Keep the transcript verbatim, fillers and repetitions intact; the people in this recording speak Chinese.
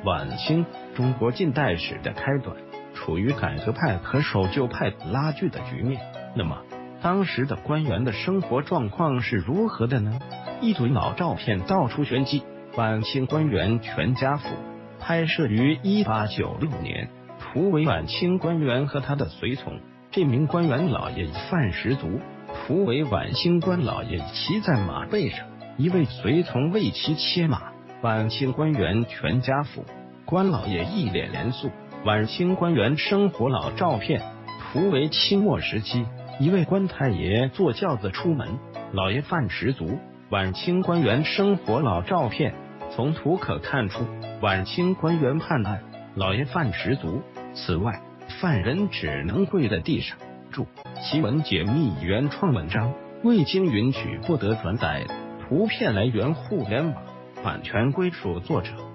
晚清中国近代史的开端，处于改革派和守旧派拉锯的局面。那么，当时的官员的生活状况是如何的呢？一组老照片到处旋迹，晚清官员全家福，拍摄于一八九六年，图为晚清官员和他的随从。这名官员老爷范十足，图为晚清官老爷骑在马背上，一位随从为其牵马。晚清官员全家福，官老爷一脸严肃。晚清官员生活老照片，图为清末时期，一位官太爷坐轿子出门，老爷范十足。晚清官员生活老照片，从图可看出，晚清官员判案，老爷范十足。此外，犯人只能跪在地上。注：奇闻解密原创文章，未经允许不得转载。图片来源互联网，版权归属作者。